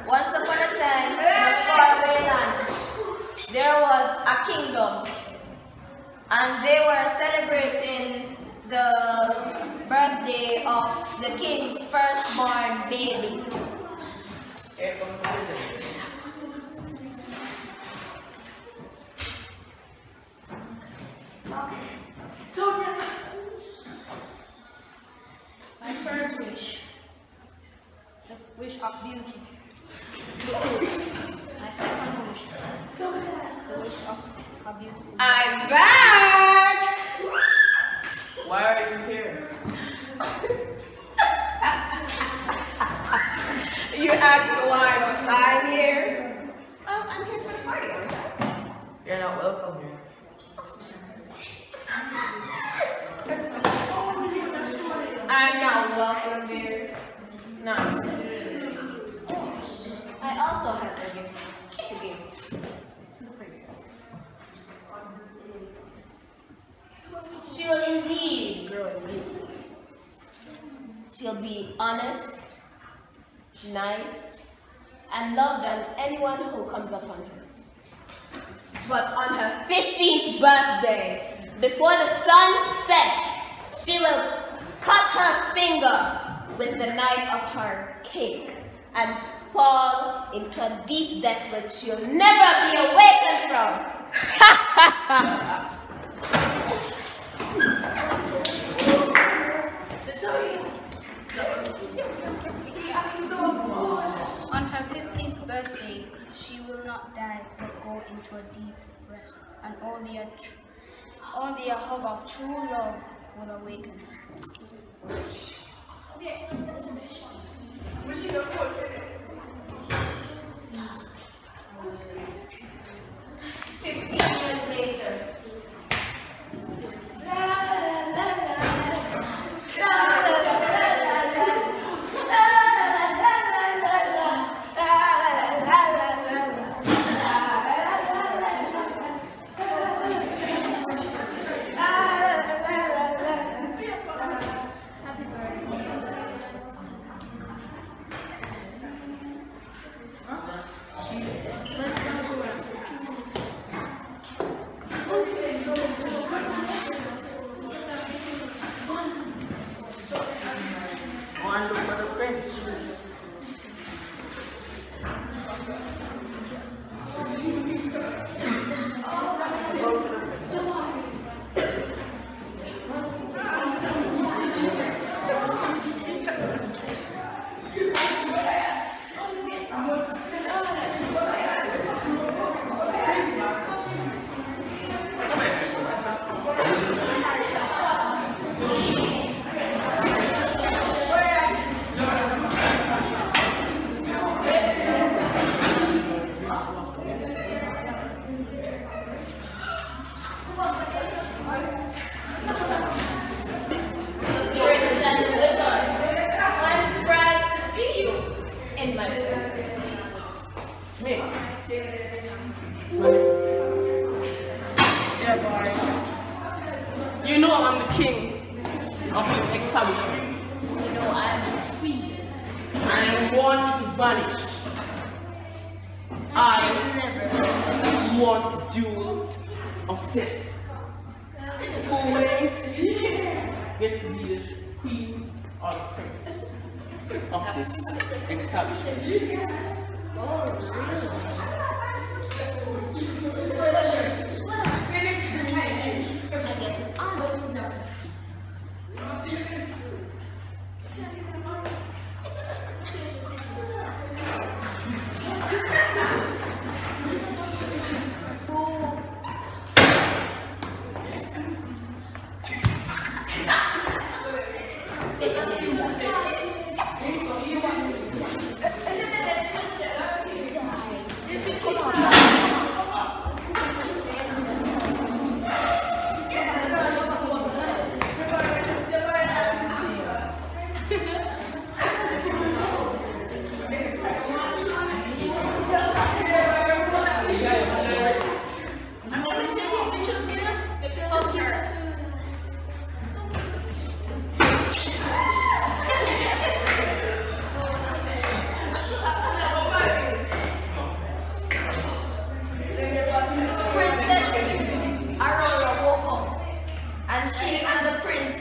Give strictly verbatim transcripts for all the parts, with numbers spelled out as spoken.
Once upon a time, in a faraway land, there was a kingdom, and they were celebrating the birthday of the king's firstborn baby. My first wish, the wish of beauty. My second wish, the wish of a beautiful. I'm back! Why are you here? You asked why I'm here? Oh, I'm here for the party, aren't I? You're not welcome here. I'm not welcome here. Nonsense. I also have a gift to give to the princess. She will indeed grow in beauty. She'll be honest, nice, and loved on anyone who comes upon her. But on her fifteenth birthday, before the sun sets, she will cut her finger with the knife of her cake and fall into a deep death which she'll never be awakened from. On her fifteenth birthday, she will not die but go into a deep rest, and only a, tr only a hug of true love will awaken her. Fifteen years later. You know I'm the king of this establishment. You know I'm the queen. I want you to vanish. I want duel of death. Who wins gets to be the queen or the prince of this establishment. Oh, I guess it's on.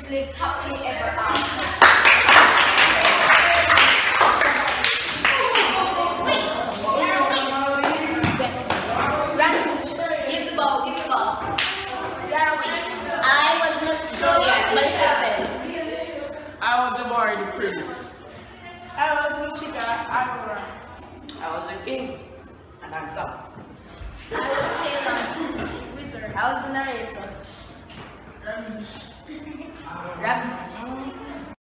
lived happily ever after. Give the ball, give the ball. I was Maleficent. I was a boy, the prince. I was Wichita Aurora. I was a king, and I'm that. I was Taylor, wizard. I was the narrator. Rabbit.